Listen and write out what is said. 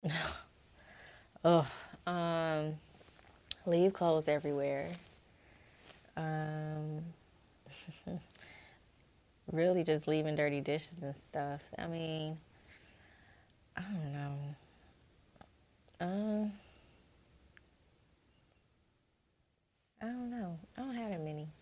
Oh, um, leave clothes everywhere. Um, really just leaving dirty dishes and stuff. I mean, I don't know. Um, I don't know. I don't have that many.